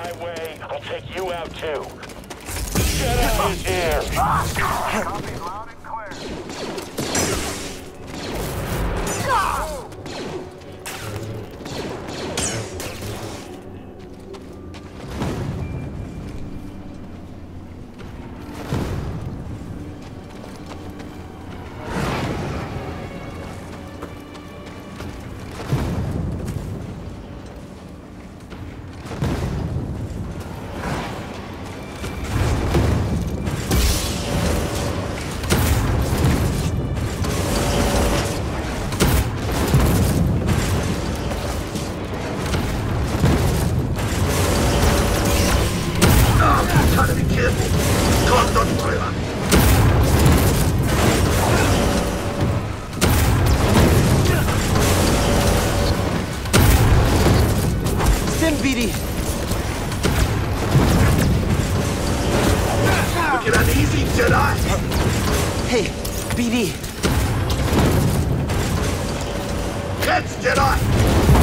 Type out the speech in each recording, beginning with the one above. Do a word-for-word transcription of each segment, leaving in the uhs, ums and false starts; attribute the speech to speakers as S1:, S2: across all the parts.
S1: my way, I'll take you out too. Jedi is here!
S2: Copy loud and clear.
S3: Look at an easy Jedi!
S4: Hey, B D.
S3: Heads, Jedi!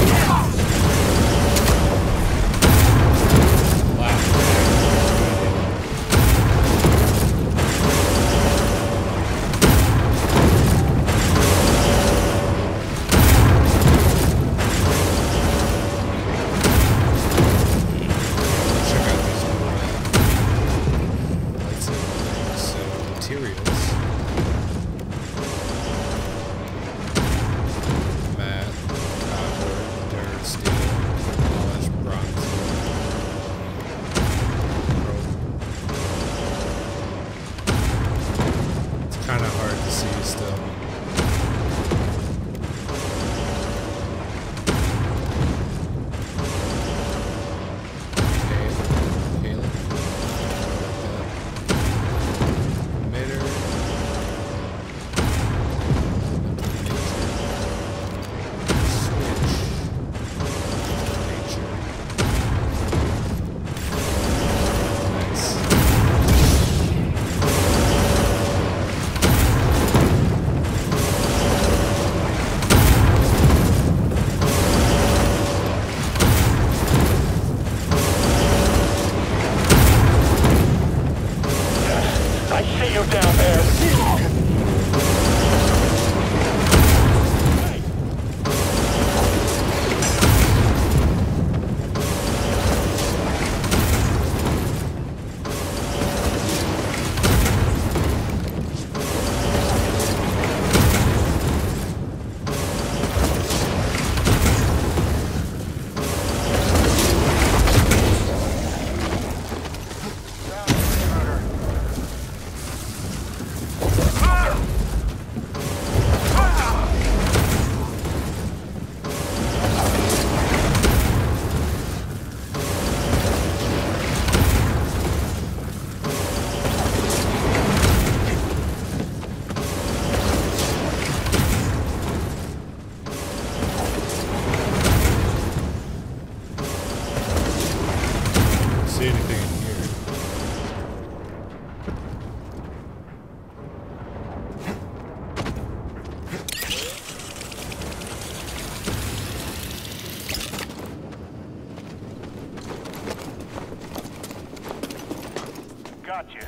S2: Gotcha.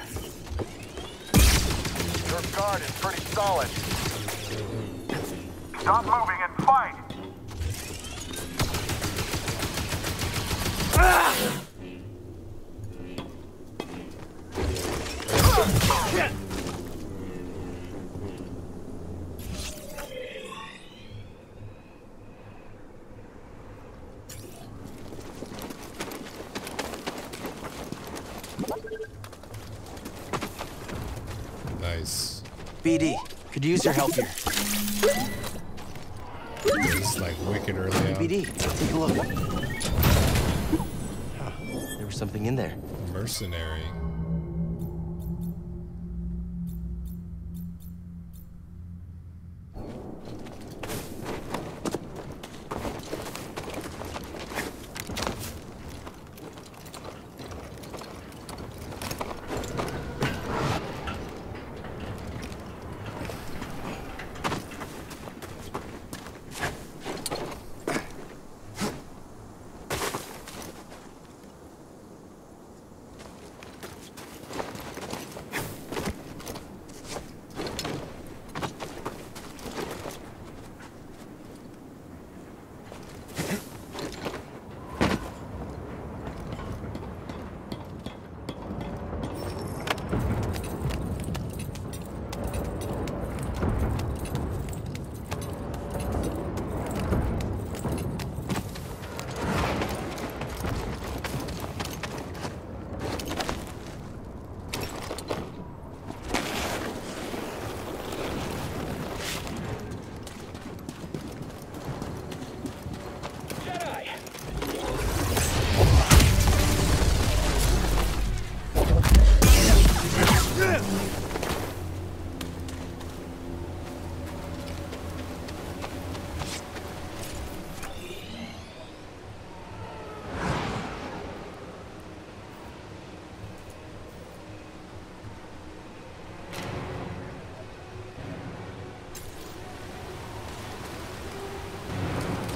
S2: Your guard is pretty solid. Stop moving and fight!
S3: Nice.
S4: B D, could use your help here.
S3: It's like wicked early on.
S4: B D, take a look. Huh, there was something in there.
S3: Mercenary.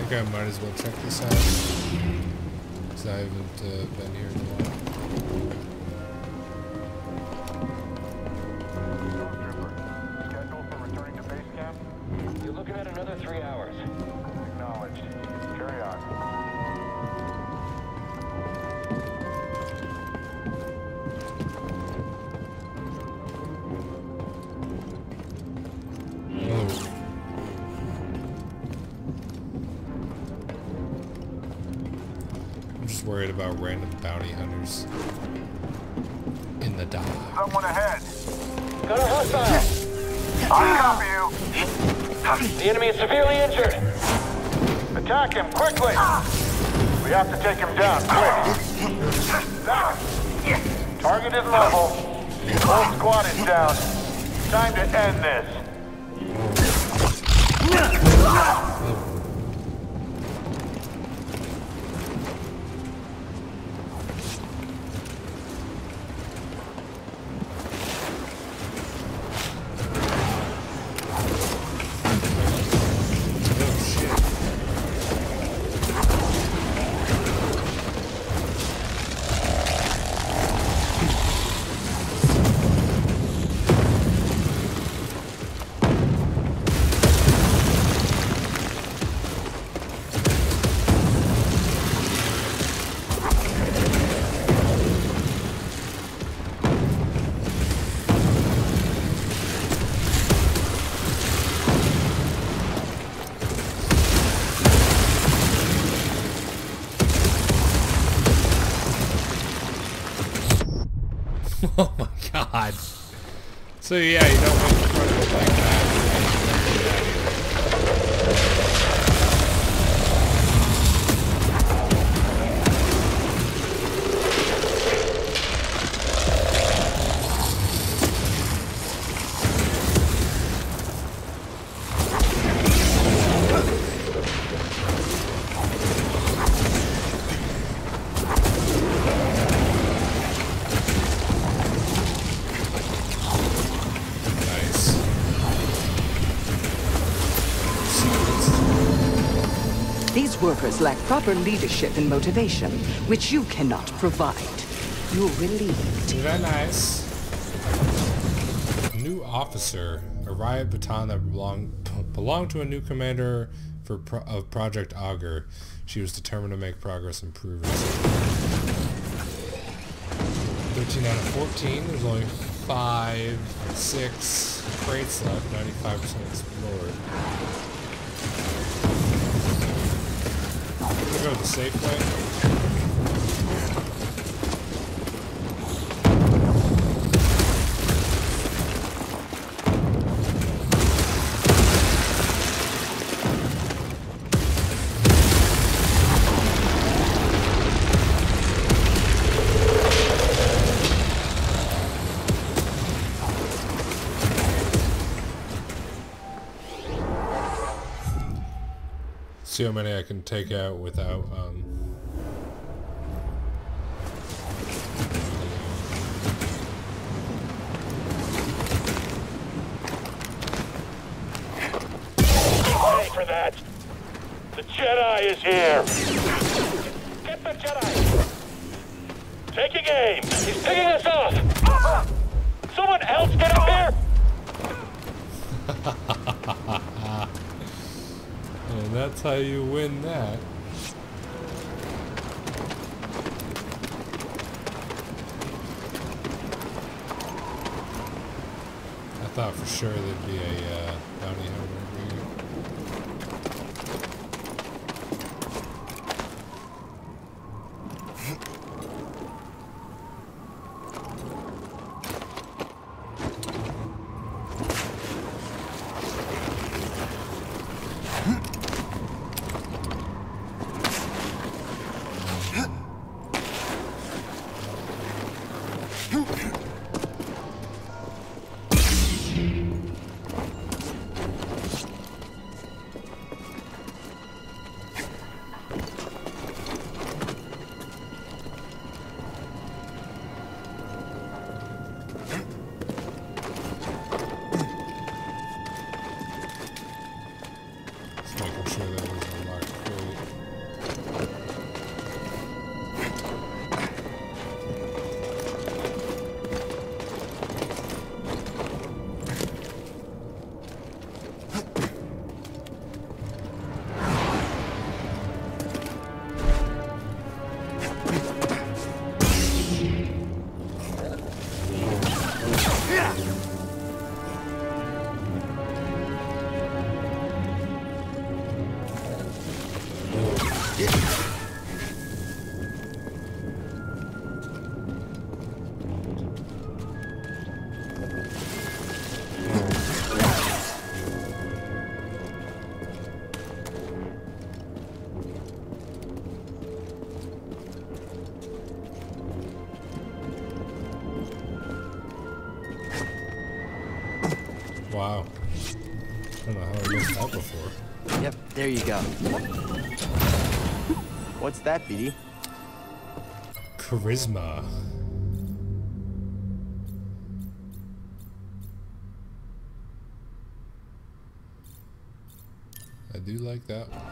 S3: think I might as well check this out. Because I haven't uh, been here in a while.
S2: Schedule for returning to base camp?
S1: You're looking at another three hours.
S2: Acknowledged. Carry on.
S3: Oh. I'm just worried about random bounty hunters in the dock.
S2: Someone ahead.
S1: Got a hostile!
S2: I copy you.
S1: The enemy is severely injured!
S2: Attack him, quickly! We have to take him down, quick. Down. Target is level. Whole squad is down. Time to end this.
S3: Oh my god. So yeah, you don't win in front of it like that.
S5: These workers lack proper leadership and motivation, which you cannot provide. You're relieved.
S3: Very nice. New officer. A riot baton that belonged belonged to a new commander for pro of Project Augur. She was determined to make progress and prove herself. thirteen out of fourteen. There's only five, six crates left. ninety-five percent explored. I'm gonna go the safe way. See how many I can take out without um
S1: Pay for that! The Jedi is here! Get the Jedi! Taking aim! He's picking us off! Someone else get up here!
S3: and that's how you win that. I thought for sure there'd be a uh, bounty hunter over here. Making sure that was a locked crate. wow. I don't know how I missed that before.
S4: Yep, there you go. What's that, B D?
S3: Charisma. I do like that one.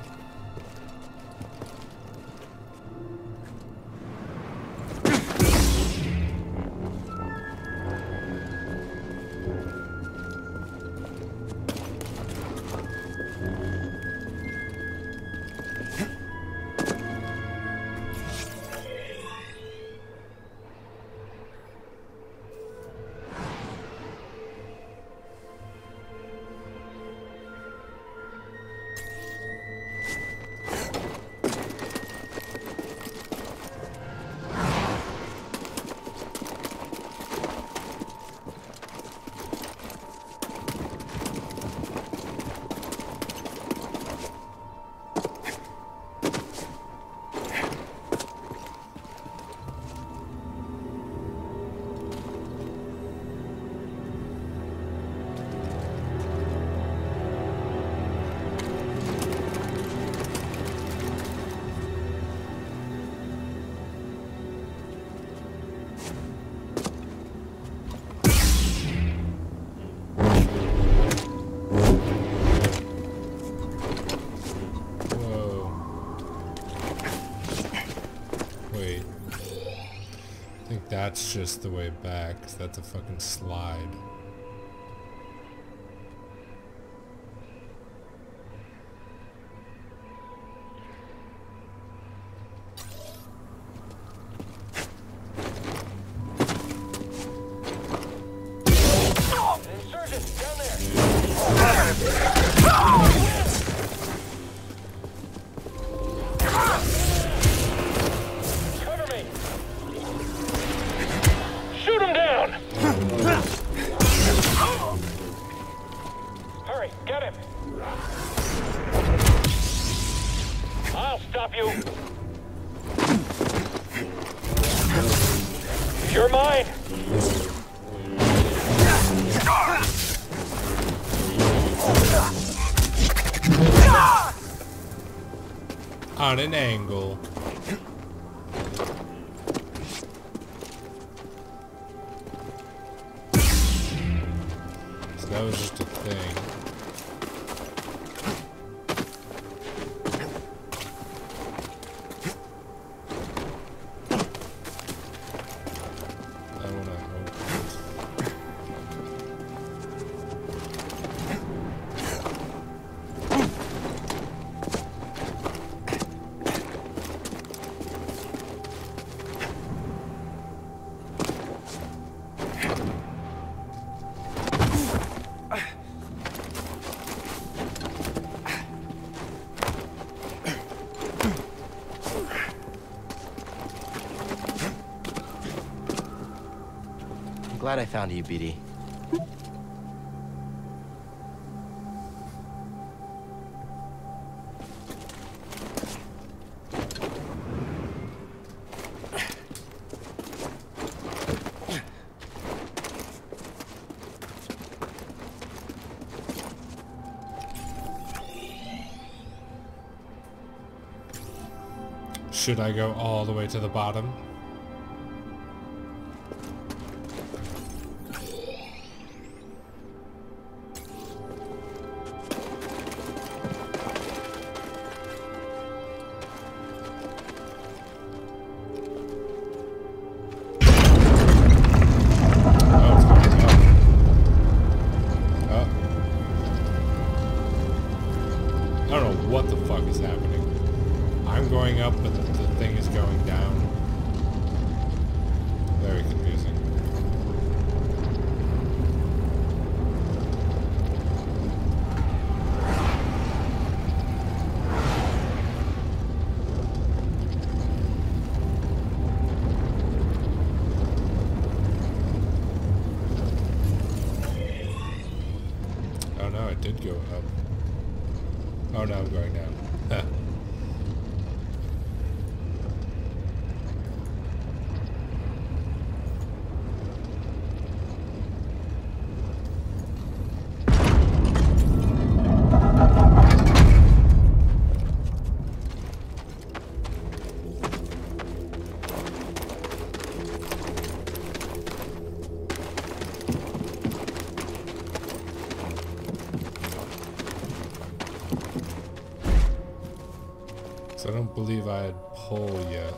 S3: That's just the way back, 'cause that's a fucking slide.
S1: Insurgents down there. Cover me. Shoot him down. Hurry, get him. I'll stop you. You're mine.
S3: On an angle. So that was just a thing. I wanna open it.
S4: I'm glad I found you, B D.
S3: Should I go all the way to the bottom? Did go up. Oh no, I'm going down. Huh. So I don't believe I had pull yet.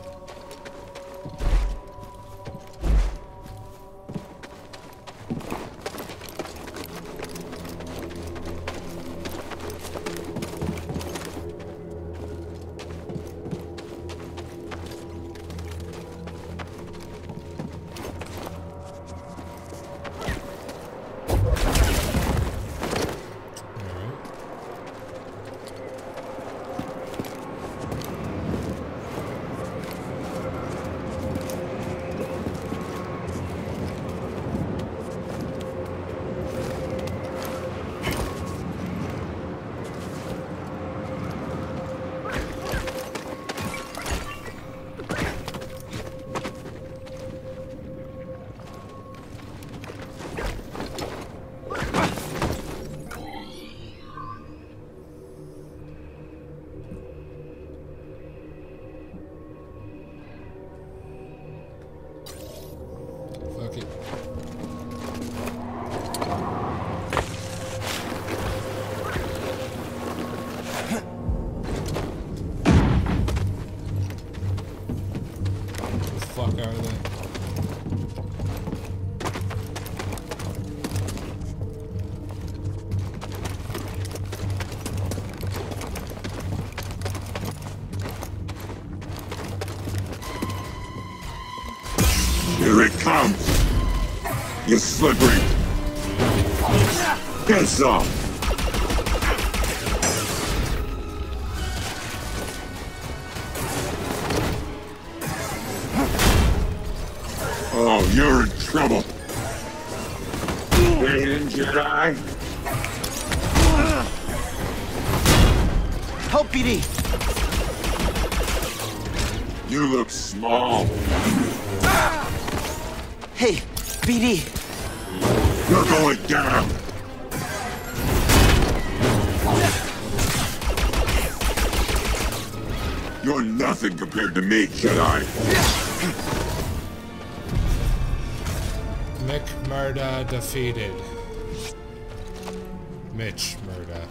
S6: Here it comes! You slippery! Piss off! Oh, you're in trouble! Get in, Jedi!
S4: Help, B D!
S6: You look small.
S4: Hey, B D!
S6: You're going down! You're nothing compared to me, Jedi!
S3: Mick Murda defeated. Mitch Murda.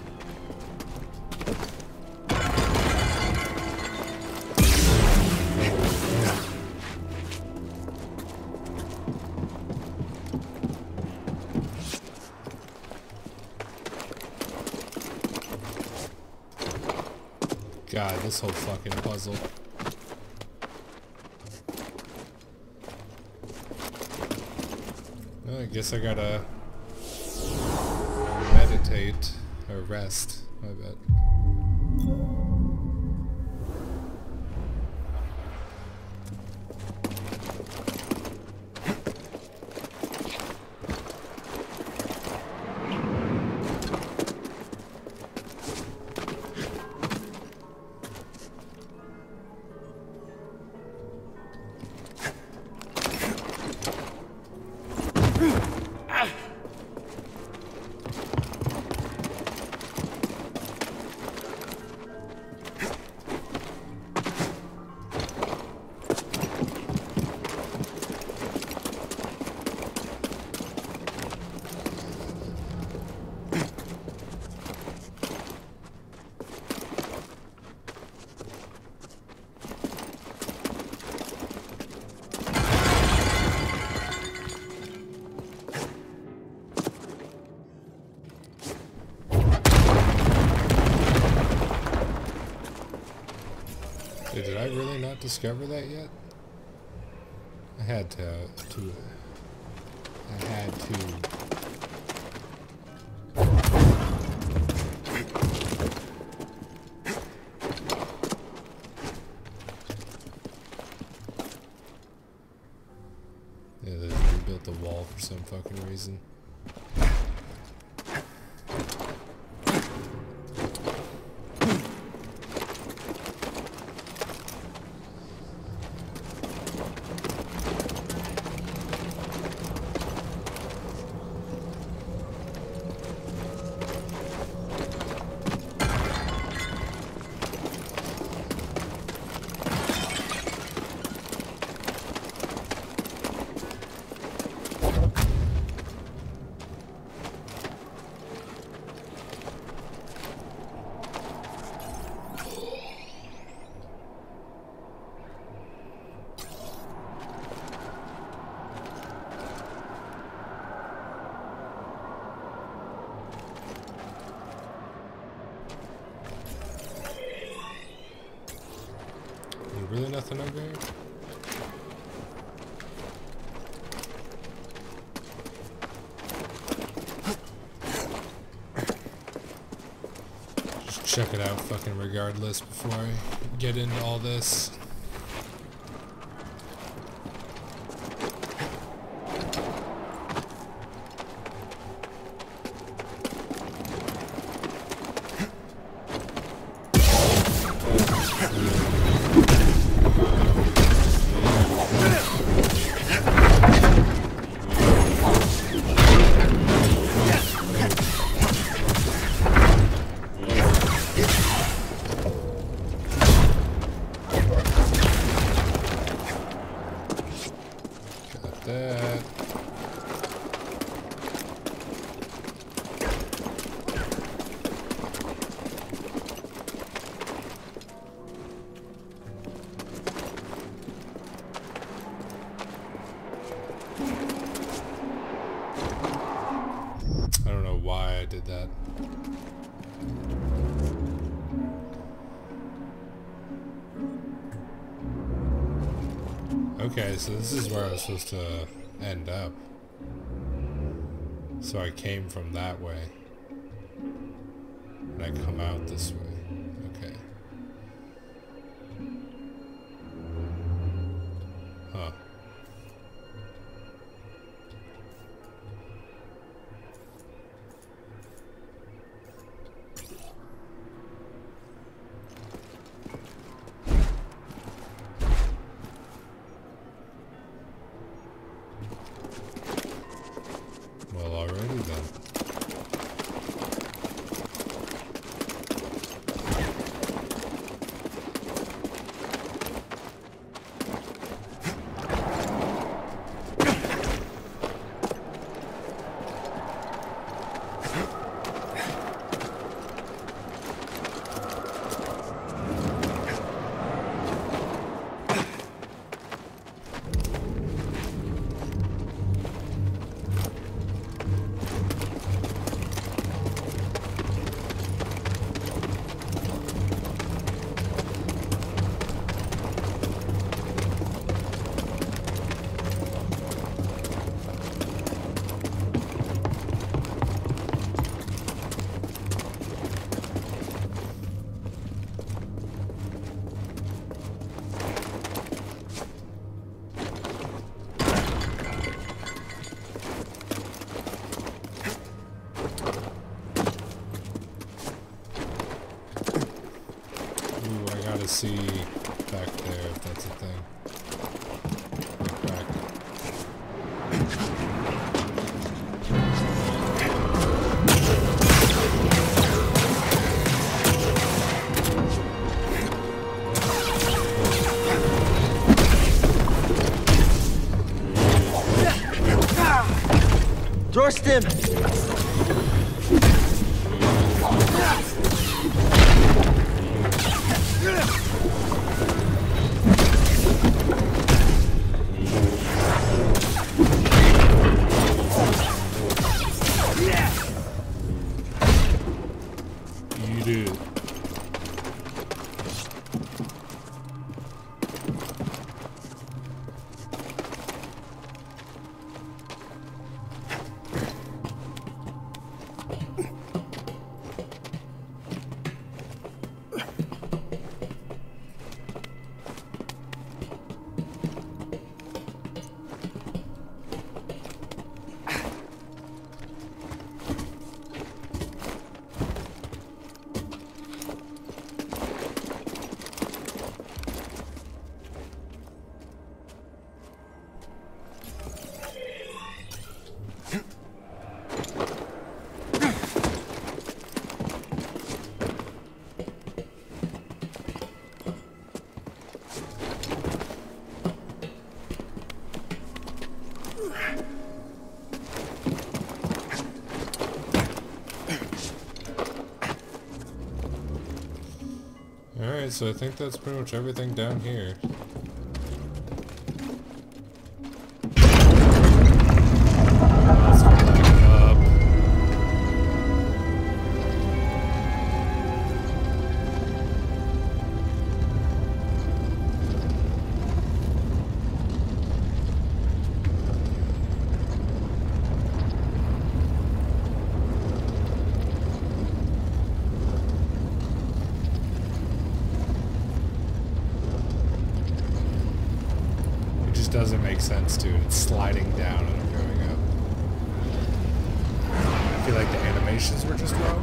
S3: God, this whole fucking puzzle. Well, I guess I gotta meditate or rest. I bet. Wait, did I really not discover that yet? I had to, to I had to. Yeah, they rebuilt the wall for some fucking reason. nothing over here? Just check it out fucking regardless before I get into all this. That. I don't know why I did that. Okay, so this is where I was supposed to end up. So I came from that way. And I come out this way. Okay. Huh. Well, already then. See back there if that's a thing. Look back.
S4: Dorstim!
S3: You do. Alright, so I think that's pretty much everything down here. Let's go back up. doesn't make sense, dude. It's sliding down and I'm going up. I feel like the animations were just wrong.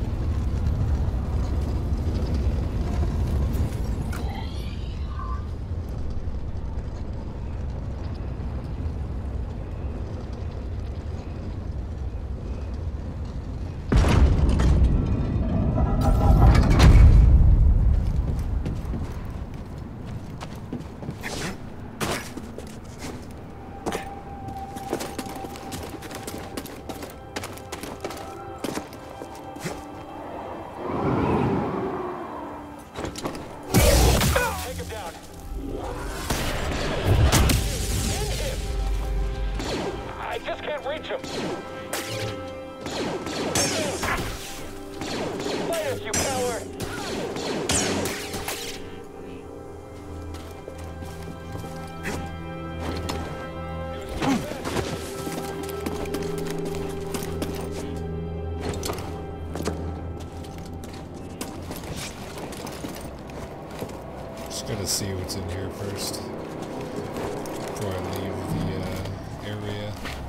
S3: Gotta see what's in here first before I leave the uh, area.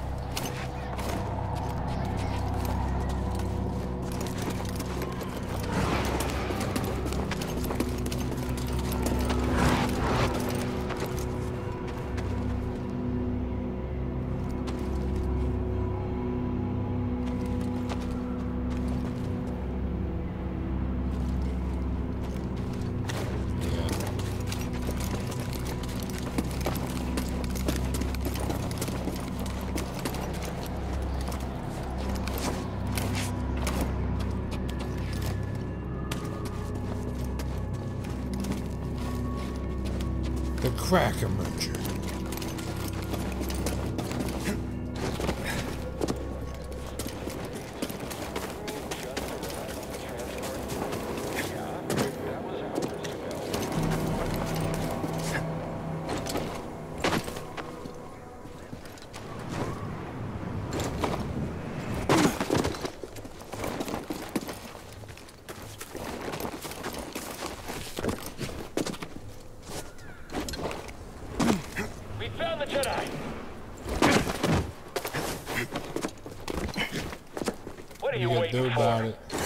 S3: The Cracker Merger.
S1: Jedi! What are you,
S3: You gotta
S1: waiting
S3: do
S1: for?
S3: about it.